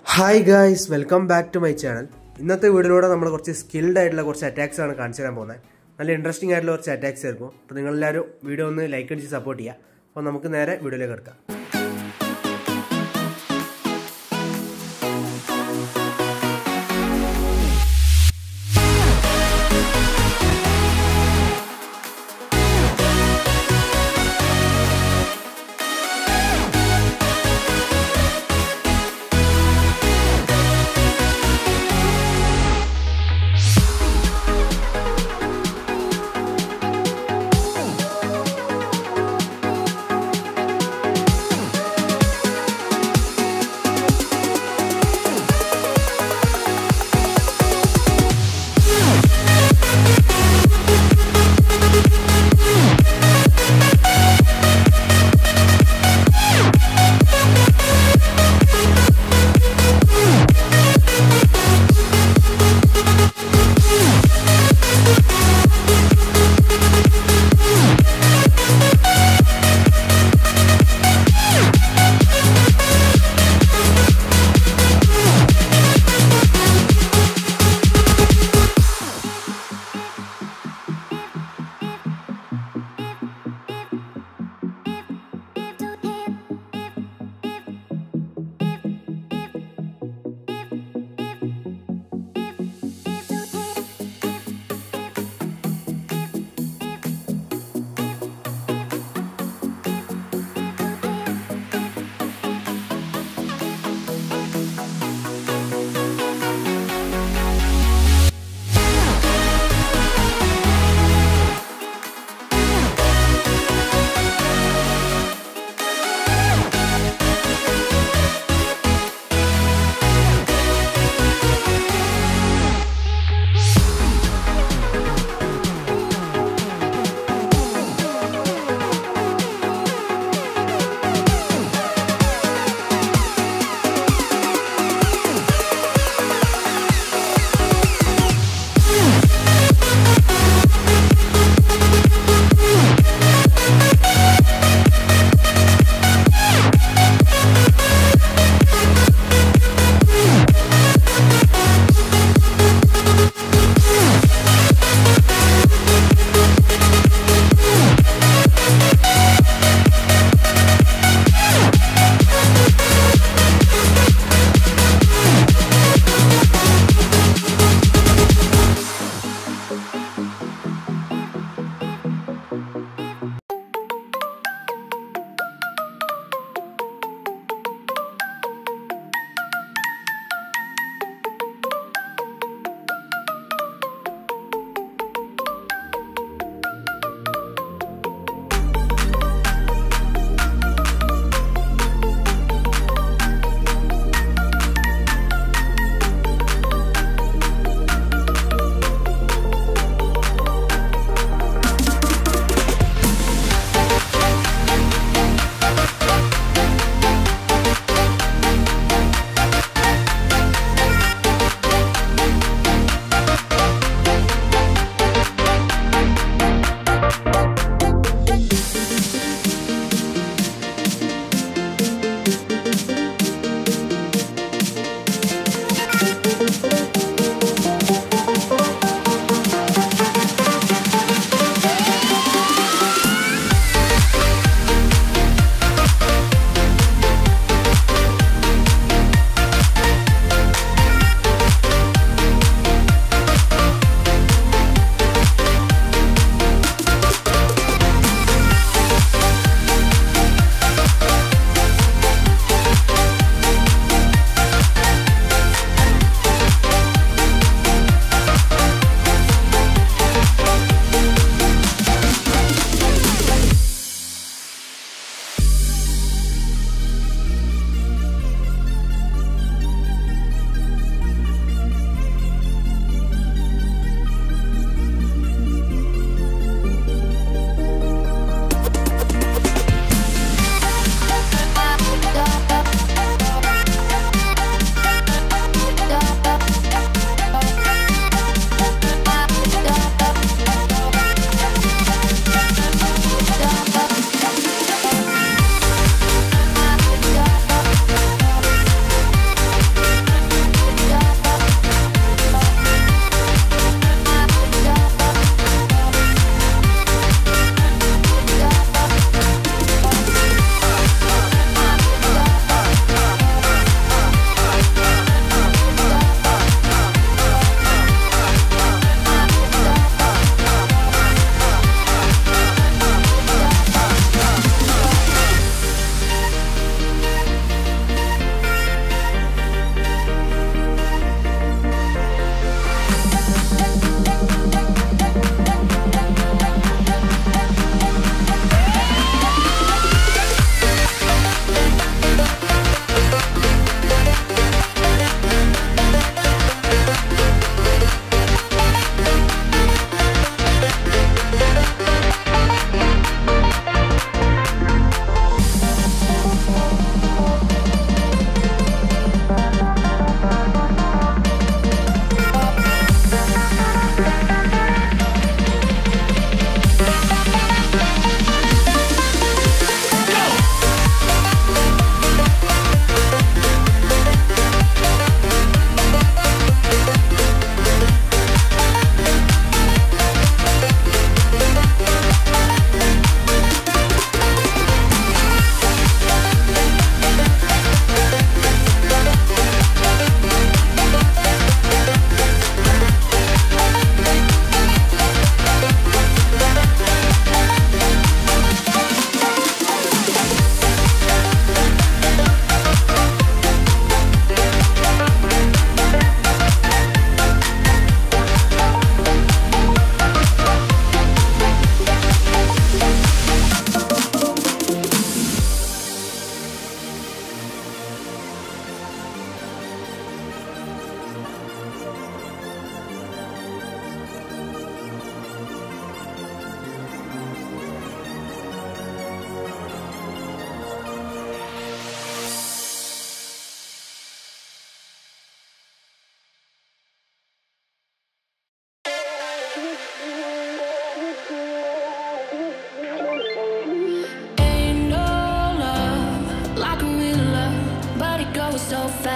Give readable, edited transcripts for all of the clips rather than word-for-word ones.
Hi guys, welcome back to my channel. ഇന്നത്തെ വീഡിയോയിലൂടെ നമ്മൾ കുറച്ച് സ്കിൽഡ് ആയിട്ടുള്ള കുറച്ച് അറ്റാക്സ് ആണ് കാണിച്ചു തരാൻ പോകുന്നത്. നല്ല ഇൻട്രസ്റ്റിംഗ് ആയിട്ടുള്ള കുറച്ച് അറ്റാക്സ് ആയിരിക്കും. അപ്പോൾ നിങ്ങളെല്ലാവരും വീഡിയോ ഒന്ന് ലൈക്ക് അടിച്ച് സപ്പോർട്ട് ചെയ്യുക. അപ്പോൾ നമുക്ക് നേരെ വീഡിയോയിലേക്ക് കിടക്കാം.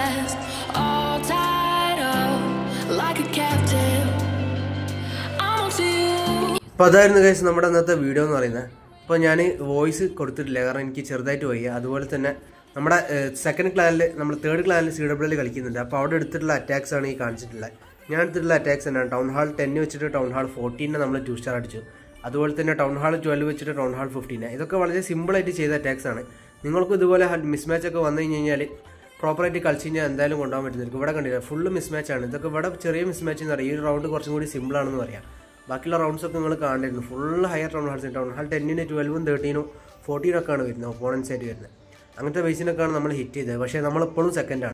fast, all tied up like a captive. I'm on to you. അപ്പോൾ അതായിരുന്നു ഗൈസ് നമ്മുടെ ഇന്നത്തെ വീഡിയോ എന്ന് പറയുന്നത്. അപ്പോൾ ഞാൻ വോയിസ് കൊടുത്തിട്ടില്ല, കാരണം എനിക്ക് ചെറുതായിട്ട് വയ്യ. അതുപോലെ തന്നെ നമ്മുടെ സെക്കൻഡ് ക്ലാനിൽ നമ്മൾ തേർഡ് ക്ലാനിൽ CWL കളിക്കുന്നുണ്ട്. അപ്പോൾ അവിടെ എടുത്തിട്ടുള്ള അറ്റാക്സ് ആണ് ഈ കാണിച്ചിട്ടുള്ളത്. ഞാൻ എടുത്തിട്ടുള്ള അറ്റാക്സ് തന്നെയാണ്. ടൗൺ ഹാൾ 10 വെച്ചിട്ട് ടൗൺ ഹാൾ 14 നമ്മൾ 2 സ്റ്റാർ അടിച്ചു. അതുപോലെ തന്നെ ടൗൺ ഹാൾ 12 വെച്ചിട്ട് ടൗൺ ഹാൾ 15. ഇതൊക്കെ വളരെ സിമ്പിളായിട്ട് ചെയ്ത അറ്റാക്സ് ആണ്. നിങ്ങൾക്കും ഇതുപോലെ മിസ്മാച്ച് ഒക്കെ വന്നു കഴിഞ്ഞാൽ പ്രോപ്പറായിട്ട് കളിച്ച് കഴിഞ്ഞാൽ എന്തായാലും കൊണ്ടുപോകാൻ പറ്റുന്നതായിരിക്കും. ഇവിടെ കണ്ടില്ല, ഫുള്ള് മിസ്മാച്ചാണ്. ഇതൊക്കെ ഇവിടെ ചെറിയ മിസ്മാച്ച് എന്ന് പറയാം. ഈ റൗണ്ട് കുറച്ചും കൂടി സിമ്പിളാണെന്ന് പറയാം. ബാക്കിയുള്ള റൗണ്ട്സ് ഒക്കെ നിങ്ങൾ കാണേണ്ടിരുന്നു. Full higher town halls. Town hall 10, 12, 13, 14 ഒക്കെയാണ് വരുന്നത്, ഒപ്പോണൻസ് ആയിട്ട് വരുന്നത്. അങ്ങനത്തെ ബേസിനൊക്കെയാണ് നമ്മൾ ഹിറ്റ് ചെയ്തത്. പക്ഷേ നമ്മളിപ്പോഴും സെക്കൻഡാണ്.